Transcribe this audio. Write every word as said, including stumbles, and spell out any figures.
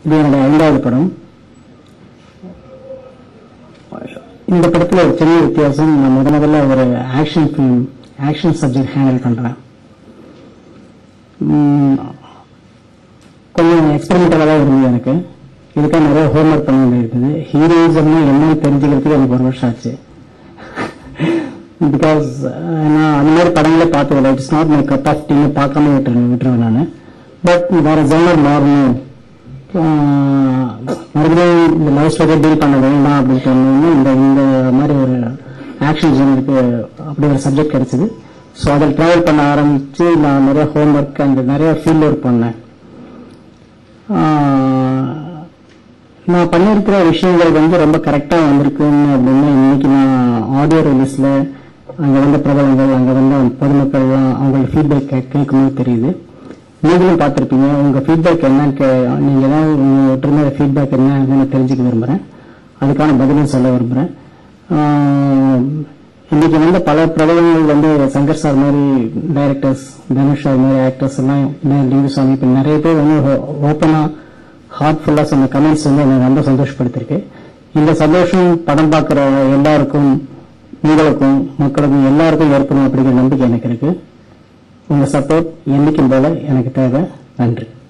இது என்னுடைய ஐந்தாவது படம். இந்த படத்தில் ஒரு சின்ன வித்தியாசம், நான் முத முதல்ல ஒரு action film action subject handle பண்றேன். கொஞ்சம் எக்ஸ்பெரிமெண்டலாக தான் இருந்தது எனக்கு. இதுக்காக நிறைய ஹோம்ஒர்க் பண்ண வேண்டியிருக்குது. ஹீரோயிசம்னா என்னன்னு தெரிஞ்சுக்கிறதுக்கு எனக்கு ஒரு வருஷம் ஆச்சு. பிகாஸ் நான் அந்த மாதிரி படங்களே பார்த்ததில்லை. It's not my cup of டீன்னு பார்க்காம விட்டுருவேன் விட்டுருவேன் நான். பட் வேற ஜெனர் மாறணும், மறுபடியும் இந்த லவ் ஸ்டோரியை டீல் பண்ண வேண்டாம் அப்படின்னு சொன்னோம்னா இந்த இந்த மாதிரி ஒரு ஆக்ஷன் ஜெனருக்கு அப்படி ஒரு சப்ஜெக்ட் கிடைச்சது. ஸோ அதில் ட்ராவல் பண்ண ஆரம்பிச்சு நான் நிறைய ஹோம்ஒர்க் அண்ட் நிறைய ஃபீல்ட் ஒர்க் பண்ணேன். நான் பண்ணியிருக்கிற விஷயங்கள் வந்து ரொம்ப கரெக்டாக வந்திருக்குன்னு அப்படின்னா இன்னைக்கு நான் ஆடியோ ரிலீஸ்ல அங்கே வந்த பிரபலங்கள் அங்கே வந்த பொதுமக்கள்லாம் அவங்களோட ஃபீட்பேக் கேட்கும்போது தெரியுது. நீங்களும் பார்த்துருப்பீங்க. உங்கள் ஃபீட்பேக் என்னன்னு நீங்க தான் உங்கள்கிட்ட இருந்த ஃபீட்பேக் என்ன தெரிஞ்சுக்க விரும்புகிறேன். அதுக்கான பதிலும் சொல்ல விரும்புகிறேன். இன்னைக்கு வந்து பல பிரபலங்கள் வந்து சங்கர் சார் மாதிரி டைரக்டர்ஸ், தனுஷ் சார் மாதிரி ஆக்டர்ஸ் எல்லாம் லிங்குசாமி இப்போ நிறைய பேர் வந்து ஓப்பனா ஹார்ட்ஃபுல்லா சொன்ன கமெண்ட்ஸ் வந்து எனக்கு ரொம்ப சந்தோஷப்படுத்திருக்கு. இந்த சந்தோஷம் படம் பார்க்குற எல்லாருக்கும், உங்களுக்கும், மக்களுக்கும் எல்லாருக்கும் ஏற்படும் அப்படிங்கிற நம்பிக்கை எனக்கு இருக்கு. உங்க சப்போர்ட் என்னைக்கும் போல எனக்கு தேவை. நன்றி.